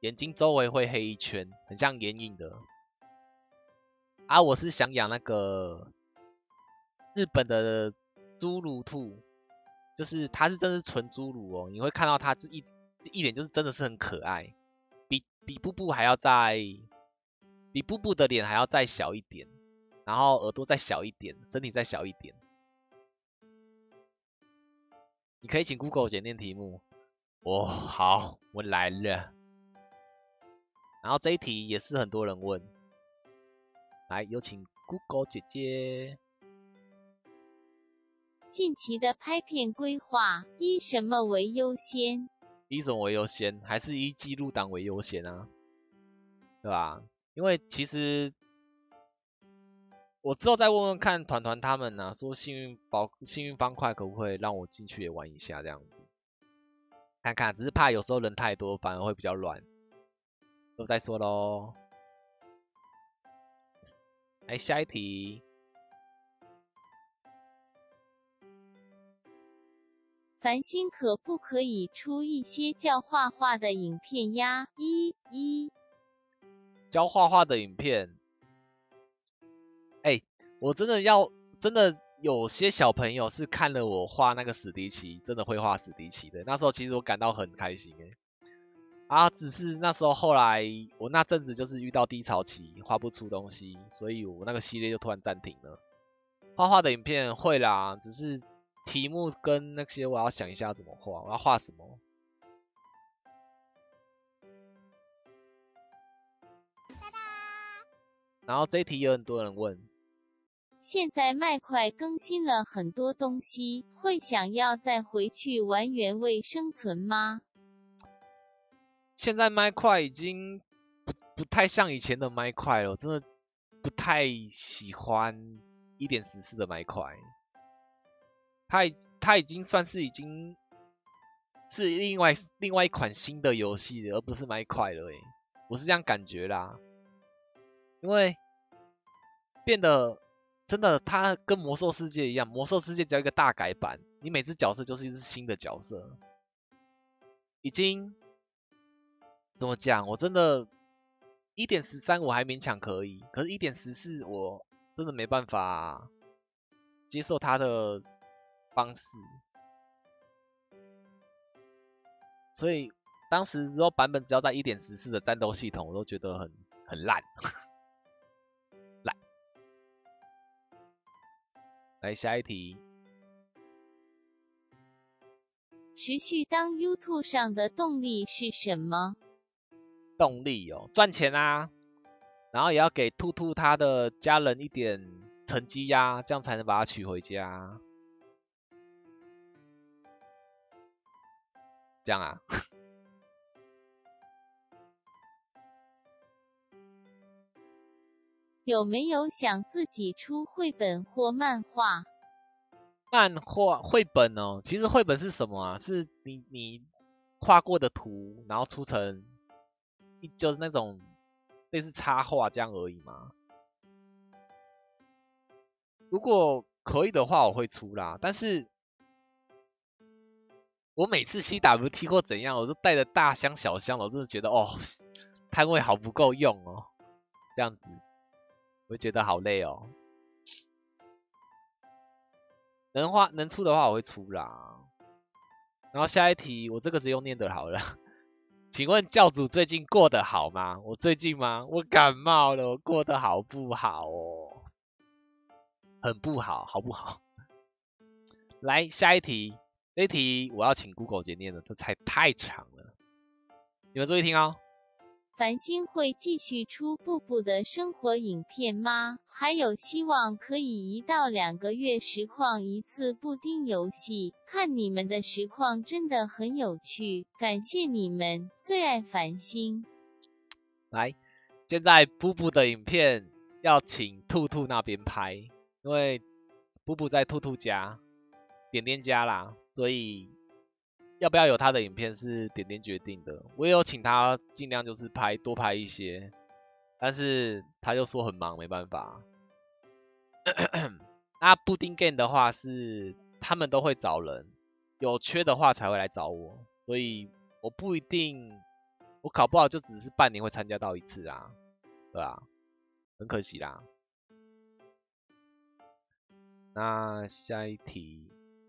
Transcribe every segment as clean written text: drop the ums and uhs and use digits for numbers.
眼睛周围会黑一圈，很像眼影的。啊，我是想养那个日本的侏儒兔，就是它是真的是纯侏儒哦，你会看到它一脸就是真的是很可爱，比布布还要比布布的脸还要再小一点，然后耳朵再小一点，身体再小一点。你可以请 Google 检念题目。哦，好，我来了。然后这一题也是很多人问，来有请 Google 姐姐。 近期的拍片规划，以什么为优先？ 以什么为优先？还是以记录档为优先啊？对吧？因为其实我之后再问问看团团他们啊，说幸运方块可不可以让我进去也玩一下这样子，看看，只是怕有时候人太多，反而会比较乱。都再说咯。来下一题。 繁星可不可以出一些教画画的影片呀？ 教画画的影片，我真的有些小朋友是看了我画那个史迪奇，真的会画史迪奇的。那时候其实我感到很开心只是那时候后来我那阵子就是遇到低潮期，画不出东西，所以我那个系列就突然暂停了。画画的影片会啦，只是题目跟那些我要想一下怎么画，我要画什么。然后这一题有很多人问。 现在麦块更新了很多东西，会想要再回去玩原味生存吗？ 现在麦块已经不太像以前的麦块了，我真的不太喜欢1.14的麦块。它已经算是是另外一款新的游戏了，而不是麦块了我是这样感觉啦，因为变得真的它跟魔兽世界一样，魔兽世界只要一个大改版，你每只角色就是一只新的角色，已经怎么讲？我真的1.13我还勉强可以，可是1.14我真的没办法接受它的方式，所以当时之后版本只要在1.14的战斗系统，我都觉得很烂，烂。来下一题。 持续当 YouTube 上的动力是什么？ 动力哦，赚钱啊，然后也要给兔兔他的家人一点成绩呀，这样才能把他娶回家。这样啊。 有没有想自己出绘本或漫画？ 漫画绘本哦，其实绘本是什么啊？是你画过的图，然后出成就是那种类似插画这样而已嘛。如果可以的话，我会出啦。但是我每次 CWT 或怎样，我都带着大箱小箱，我真的觉得摊位好不够用哦，这样子我会觉得好累哦。能出的话我会出啦。然后下一题，我这个直接用念的好了。请问教主最近过得好吗？我最近吗？我感冒了，我过得好不好哦？很不好，好不好？来下一题，这一题我要请 Google 姐念的，这太长了，你们注意听哦。 繁星会继续出布布的生活影片吗？还有希望可以1到2个月实况一次布丁游戏，看你们的实况真的很有趣，感谢你们，最爱繁星。 来，现在布布的影片要请兔兔那边拍，因为布布在兔兔家，点点家啦，所以要不要有他的影片是点点决定的。我也有请他尽量就是多拍一些，但是他就说很忙，没办法。那布丁 game 的话是他们都会找人，有缺的话才会来找我，所以我不一定我考不好就只是半年会参加到一次啊，对吧？很可惜啦。那下一题，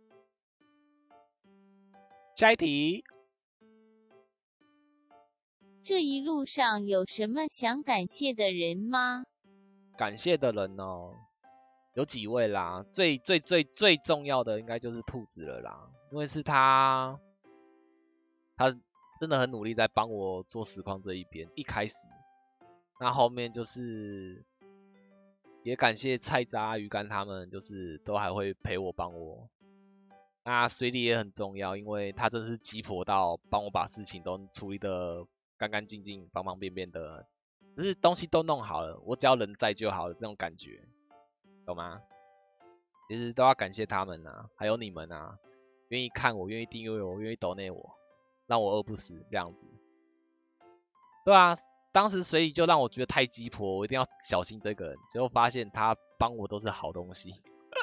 这一路上有什么想感谢的人吗？ 感谢的人哦，有几位啦，最重要的应该就是兔子了啦，因为是他真的很努力在帮我做实况这一边，一开始，那后面就是也感谢菜渣、鱼竿他们，就是都还会陪我帮我。那水里也很重要，因为他真的是鸡婆到帮我把事情都处理得干干净净、方方便便的，就是东西都弄好了，我只要人在就好了，那种感觉，懂吗？其实都要感谢他们啊，还有你们啊，愿意看我，愿意订阅我，愿意抖内我，让我饿不死这样子。对啊，当时水里就让我觉得太鸡婆，我一定要小心这个人，结果发现他帮我都是好东西。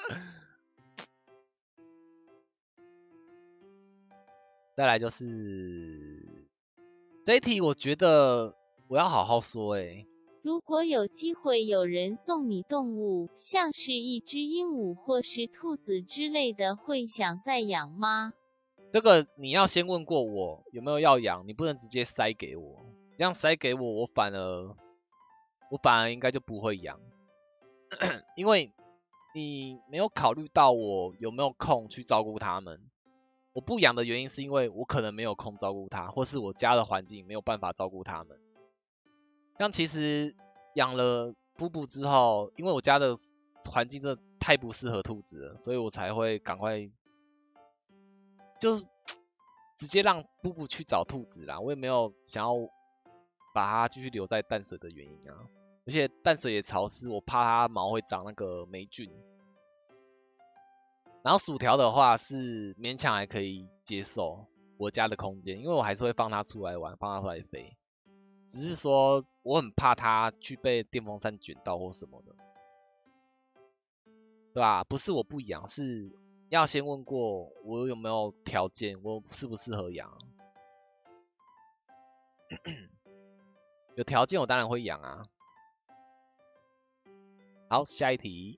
再来就是这一题，我觉得我要好好说如果有机会有人送你动物，像是一只鹦鹉或是兔子之类的，会想再养吗？ 这个你要先问过我有没有要养，你不能直接塞给我，这样塞给我，我反而应该就不会养，因为你没有考虑到我有没有空去照顾它们。我不养的原因是因为我可能没有空照顾它，或是我家的环境没有办法照顾它们。像其实养了布布之后，因为我家的环境真的太不适合兔子了，所以我才会赶快就是直接让布布去找兔子啦。我也没有想要把它继续留在淡水的原因啊。而且淡水也潮湿，我怕它毛会长那个霉菌。然后薯条的话是勉强还可以接受我家的空间，因为我还是会放它出来玩，放它出来飞。只是说我很怕它去被电风扇卷到或什么的，对吧？不是我不养，是要先问过我有没有条件，我适不适合养。有条件我当然会养啊。好，下一题。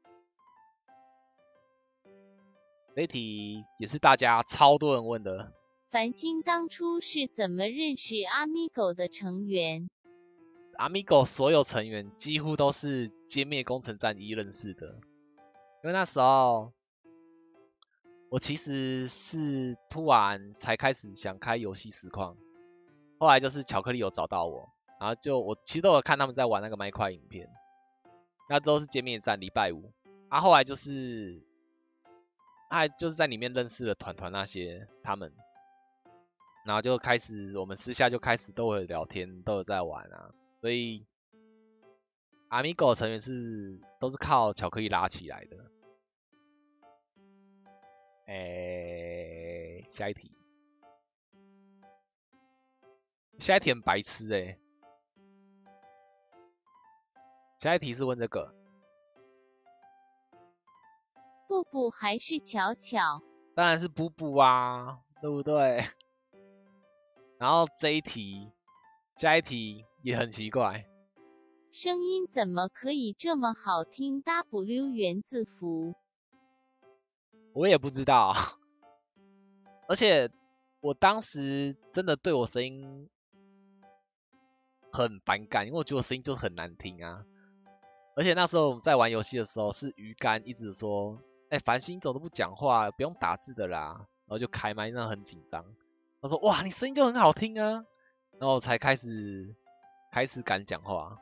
这一题也是大家超多人问的。 繁星当初是怎么认识阿咪狗的成员？ 阿米狗所有成员几乎都是歼灭工程战一认识的，因为那时候我其实是突然才开始想开游戏实况，后来就是巧克力有找到我，然后我其实都有看他们在玩那个麦块影片，那之后是歼灭战礼拜五，后来就是在里面认识了团团那些他们，然后就开始我们私下就开始都有聊天，都有在玩啊，所以阿米狗成员都是靠巧克力拉起来的。下一题，下一题很白痴下一题是问这个， 布布还是巧巧？ 当然是布布啊，对不对？然后下一题也很奇怪， 声音怎么可以这么好听 ？W 源字符， 我也不知道，而且我当时真的对我声音很反感，因为我觉得我声音就很难听啊。而且那时候我们在玩游戏的时候，是鱼竿一直说，繁星怎么都不讲话，不用打字的啦，然后就开麦，那很紧张。他说，哇，你声音就很好听啊，然后我才开始敢讲话。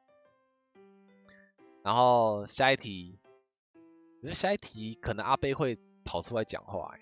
然后下一题，我觉得下一题可能阿贝会跑出来讲话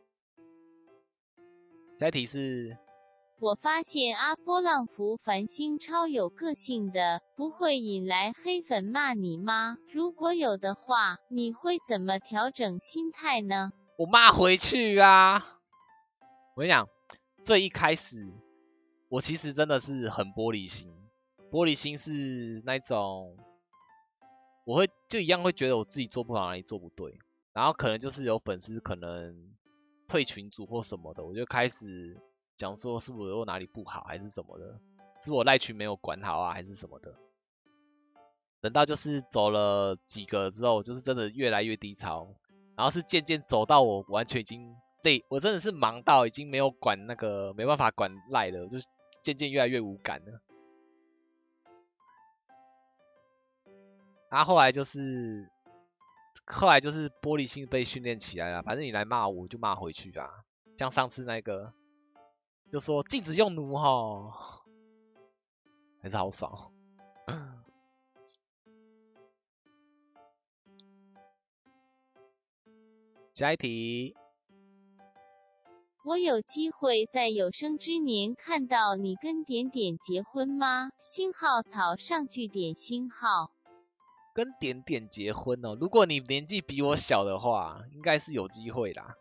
下一题是， 我发现阿波浪符繁星超有个性的，不会引来黑粉骂你吗？如果有的话，你会怎么调整心态呢？ 我骂回去啊！我跟你讲，最一开始我其实真的是很玻璃心，玻璃心是那种我就一样会觉得我自己做不好，哪里做不对，然后可能就是有粉丝可能退群组或什么的，我就开始讲说是我有哪里不好还是什么的，是我赖群没有管好啊还是什么的。等到就是走了几个之后，就是真的越来越低潮，然后是渐渐走到我完全已经累，我真的是忙到已经没有管那个没办法管赖了，就是渐渐越来越无感了。然后后来就是玻璃心被训练起来了，反正你来骂我就骂回去啊。像上次那个就说禁止用奴吼，还是好爽。下一题， 我有机会在有生之年看到你跟点点结婚吗？星号草上句点星号。 跟点点结婚哦。如果你年纪比我小的话，应该是有机会啦。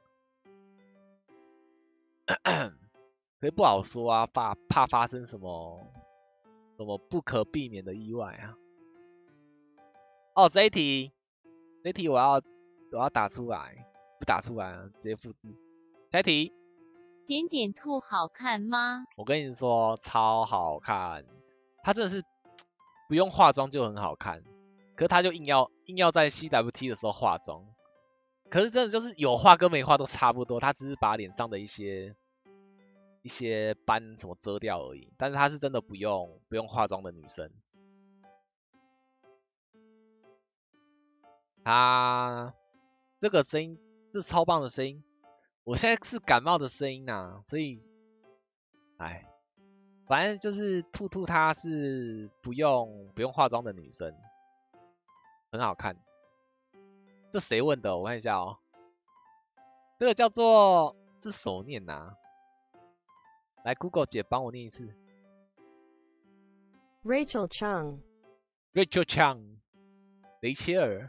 可是不好说啊，怕发生什么不可避免的意外啊。哦，这一题我要打出来，不打出来啊，直接复制。下一题， 点点兔好看吗？ 我跟你说超好看，他真的是不用化妆就很好看，可是他就硬要在 CWT 的时候化妆，可是真的就是有画跟没画都差不多，他只是把脸上的一些斑什么遮掉而已，但是她是真的不用化妆的女生。她这个声音是超棒的声音，我现在是感冒的声音啊，所以哎，反正就是兔兔她是不用化妆的女生，很好看。这谁问的？我看一下哦，这个叫做是手念啊，来 Google 姐帮我念一次 Rachel Chung， ，Rachel Chang， 雷切尔。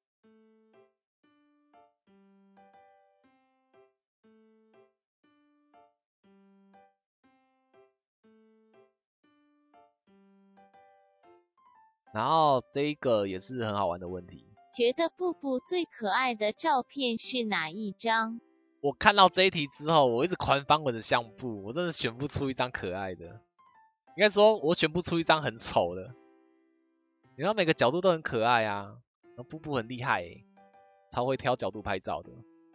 然后这一个也是很好玩的问题。 觉得布布最可爱的照片是哪一张？ 我看到这一题之后，我一直狂翻我的相簿，我真的选不出一张可爱的。应该说，我选不出一张很丑的。你看每个角度都很可爱啊，那布布很厉害耶，超会挑角度拍照的。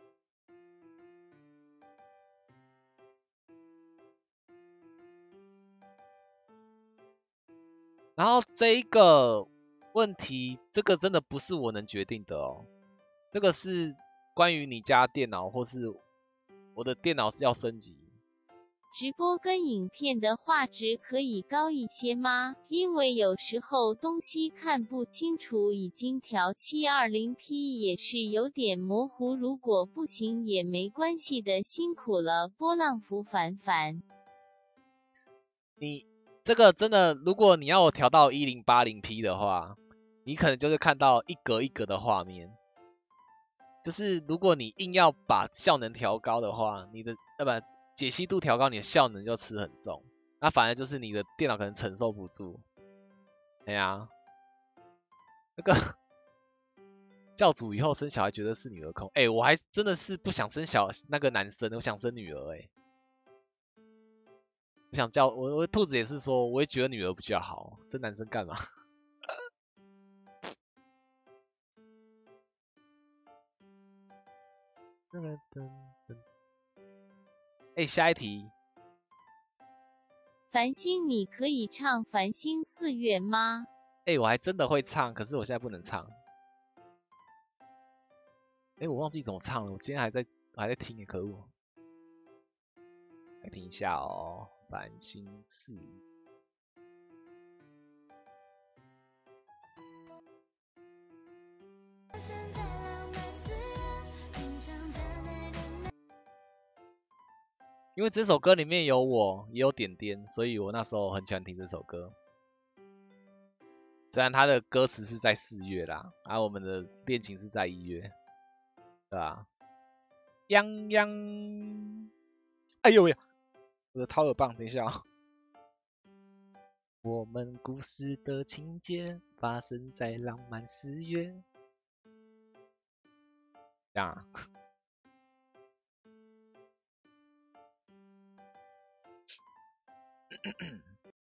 然后这一个问题，这个真的不是我能决定的哦，这个是关于你家电脑或是我的电脑是要升级。 直播跟影片的画质可以高一些吗？因为有时候东西看不清楚，已经调 720P 也是有点模糊，如果不行也没关系的，辛苦了，波浪符凡凡。 你这个真的，如果你要我调到 1080P 的话，你可能就是看到一格一格的画面。就是如果你硬要把效能调高的话，你的不解析度调高，你的效能就吃很重。那反而就是你的电脑可能承受不住。哎呀，那个教主以后生小孩绝对是女儿控。哎，我还真的是不想生那个男生，我想生女儿。哎，我想我兔子也是说，我也觉得女儿比较好，生男生干嘛？哎，下一题。 繁星，你可以唱《繁星四月》吗？ 哎，我还真的会唱，可是我现在不能唱。哎，我忘记怎么唱了，我今天还在听，可恶。来听一下哦，繁星四。因为这首歌里面有我，也有点点，所以我那时候很喜欢听这首歌。虽然它的歌词是在4月啦，而我们的恋情是在1月，对吧？泱泱，哎呦喂，我的掏耳棒，等一下哦。我们故事的情节发生在浪漫4月。这样啊。